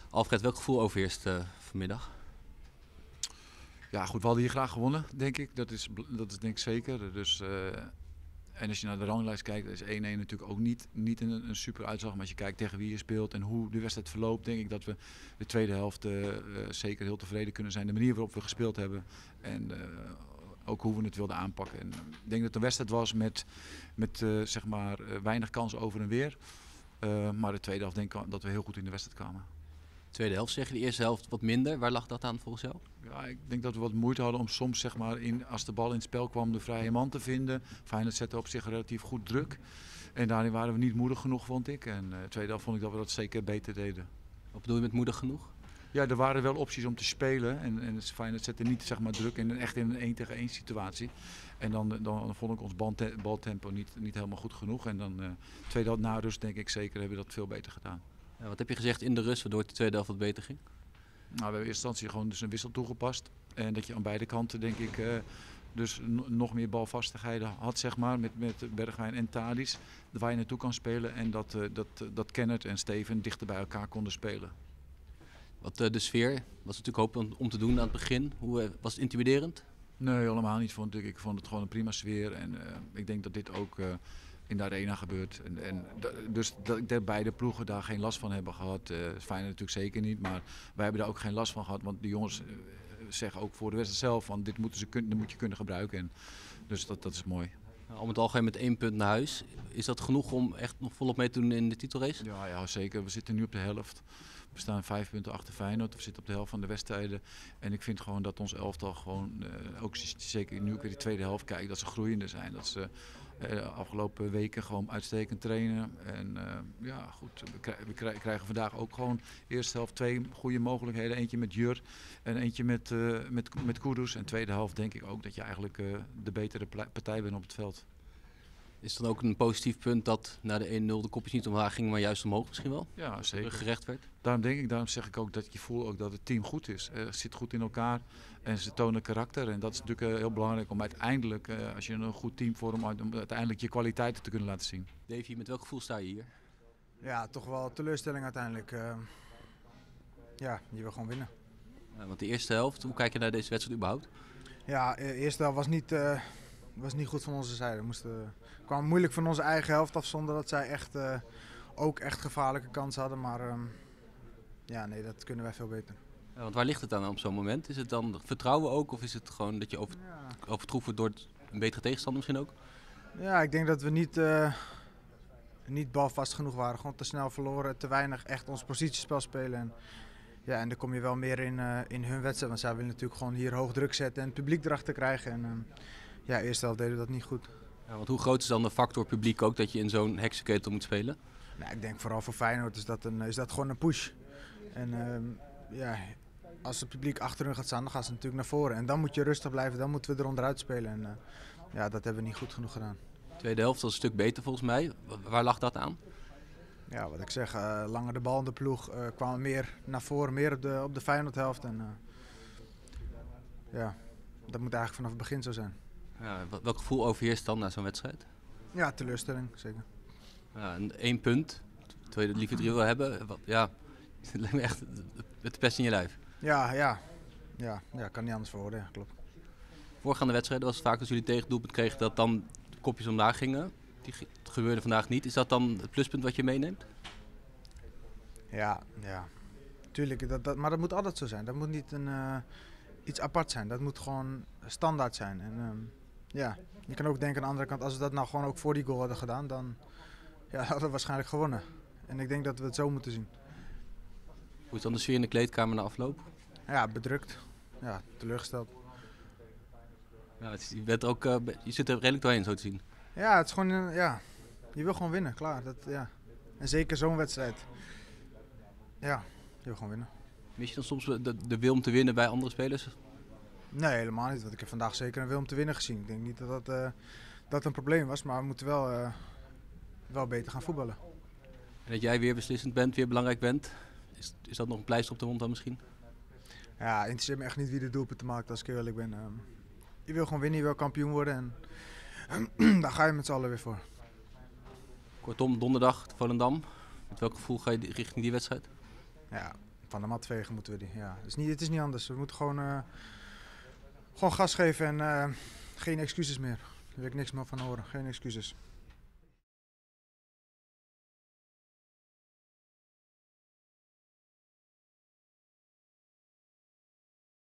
Alfred, welk gevoel overheerst vanmiddag? Ja, goed, we hadden hier graag gewonnen, denk ik. Dat is denk ik zeker. Dus, en als je naar de ranglijst kijkt, is 1-1 natuurlijk ook niet een super uitslag. Maar als je kijkt tegen wie je speelt en hoe de wedstrijd verloopt, denk ik dat we de tweede helft zeker heel tevreden kunnen zijn. De manier waarop we gespeeld hebben en ook hoe we het wilden aanpakken. En ik denk dat het een wedstrijd was met zeg maar, weinig kansen over en weer. Maar de tweede helft denk ik dat we heel goed in de wedstrijd kwamen. Tweede helft zeg je, de eerste helft wat minder. Waar lag dat aan volgens jou? Ja, ik denk dat we wat moeite hadden om soms, zeg maar, als de bal in het spel kwam, de vrije man te vinden. Feyenoord zette op zich relatief goed druk. En daarin waren we niet moedig genoeg, vond ik. En de tweede helft vond ik dat we dat zeker beter deden. Wat bedoel je met moedig genoeg? Ja, er waren wel opties om te spelen. En Feyenoord zette niet, zeg maar, druk echt in een 1-tegen-1 situatie. En dan vond ik ons baltempo niet helemaal goed genoeg. En dan tweede helft na rust, denk ik zeker, hebben we dat veel beter gedaan. Ja, wat heb je gezegd in de rust waardoor het de tweede helft wat beter ging? Nou, we hebben in eerste instantie gewoon dus een wissel toegepast. En dat je aan beide kanten, denk ik, dus nog meer balvastigheid had, zeg maar, met Bergwijn en Tadic. Waar je naartoe kan spelen en dat Kenneth en Steven dichter bij elkaar konden spelen. Wat de sfeer was natuurlijk hoop om te doen aan het begin. Hoe was het intimiderend? Nee, helemaal niet, vond ik. Ik vond het gewoon een prima sfeer. En ik denk dat dit ook in de arena gebeurt. Dus dat ik denk beide ploegen daar geen last van hebben gehad. Feyenoord natuurlijk zeker niet, maar wij hebben daar ook geen last van gehad. Want de jongens zeggen ook voor de wedstrijd zelf van dit moet je kunnen gebruiken. En dus dat is mooi. Om het algemeen met 1 punt naar huis. Is dat genoeg om echt nog volop mee te doen in de titelrace? Ja, zeker. We zitten nu op de helft. We staan 5 punten achter Feyenoord. We zitten op de helft van de wedstrijden. En ik vind gewoon dat ons elftal gewoon, ook zeker nu ik weer de tweede helft kijk, dat ze groeiende zijn. Dat ze de afgelopen weken gewoon uitstekend trainen. En ja, goed. We krijgen vandaag ook gewoon eerste helft 2 goede mogelijkheden. Eentje met Jur en eentje met Kudus. En tweede helft denk ik ook dat je eigenlijk de betere partij bent op het veld. Is het dan ook een positief punt dat na de 1-0 de kopjes niet omlaag gingen, maar juist omhoog misschien wel? Ja, zeker. Gerecht werd? Daarom zeg ik ook dat je voelt ook dat het team goed is. Het zit goed in elkaar en ze tonen karakter. En dat is natuurlijk heel belangrijk om uiteindelijk, als je een goed team vormt, om uiteindelijk je kwaliteiten te kunnen laten zien. Davy, met welk gevoel sta je hier? Ja, toch wel teleurstelling uiteindelijk. Ja, je wil gewoon winnen. Want de eerste helft, hoe kijk je naar deze wedstrijd überhaupt? Ja, de eerste helft was niet goed van onze zijde. Kwam moeilijk van onze eigen helft af zonder dat zij ook echt gevaarlijke kansen hadden. Maar ja, nee, dat kunnen wij veel beter. Ja, want waar ligt het dan op zo'n moment? Is het dan vertrouwen ook of is het gewoon dat je overtroefd wordt door een betere tegenstander misschien ook? Ja, ik denk dat we niet balvast genoeg waren. Gewoon te snel verloren, te weinig echt ons positiespel spelen. En dan kom je wel meer in hun wedstrijd. Want zij willen natuurlijk gewoon hier hoog druk zetten en het publiek erachter krijgen. En ja, eerst helft deden we dat niet goed. Ja, want hoe groot is dan de factor publiek ook dat je in zo'n heksenketel moet spelen? Nou, ik denk vooral voor Feyenoord is dat gewoon een push. En ja, als het publiek achter hun gaat staan, dan gaan ze natuurlijk naar voren. En dan moet je rustig blijven, dan moeten we er onderuit spelen. En ja, dat hebben we niet goed genoeg gedaan. De tweede helft was een stuk beter volgens mij. Waar lag dat aan? Ja, wat ik zeg, langer de bal in de ploeg, kwamen meer naar voren, meer op de Feyenoord-helft. En ja, dat moet eigenlijk vanaf het begin zo zijn. Ja, welk gevoel overheerst dan na zo'n wedstrijd? Ja, teleurstelling, zeker. Ja, en 1 punt, terwijl je het liever 3 wil hebben. Ja, het lijkt me echt met de pest in je lijf. Ja, kan niet anders voor worden, ja, klopt. Voorgaande wedstrijden was het vaak als jullie tegen doelpunt kregen dat dan de kopjes omlaag gingen. Dat gebeurde vandaag niet. Is dat dan het pluspunt wat je meeneemt? Ja, tuurlijk. Maar dat moet altijd zo zijn. Dat moet niet iets apart zijn. Dat moet gewoon standaard zijn. En ja, je kan ook denken aan de andere kant, als we dat nou gewoon ook voor die goal hadden gedaan, dan hadden we waarschijnlijk gewonnen. En ik denk dat we het zo moeten zien. Hoe is dan de sfeer in de kleedkamer na afloop? Ja, bedrukt. Ja, teleurgesteld. Ja, je zit er redelijk doorheen zo te zien. Ja, het is gewoon, je wil gewoon winnen, klaar. En zeker zo'n wedstrijd. Ja, je wil gewoon winnen. Mis je dan soms de wil om te winnen bij andere spelers? Nee, helemaal niet. Want ik heb vandaag zeker een wil om te winnen gezien. Ik denk niet dat een probleem was, maar we moeten wel beter gaan voetballen. En dat jij weer beslissend bent, weer belangrijk bent. Is dat nog een pleister op de wond dan misschien? Ja, het interesseert me echt niet wie de doelpunten maakt, als ik eerlijk ben. Je wil gewoon winnen, je wil kampioen worden en daar ga je met z'n allen weer voor. Kortom, donderdag Volendam. Met welk gevoel ga je richting die wedstrijd? Ja, Van de mat vegen moeten we die. Ja. Het is niet anders. We moeten gewoon gas geven en geen excuses meer. Daar wil ik niks meer van horen. Geen excuses.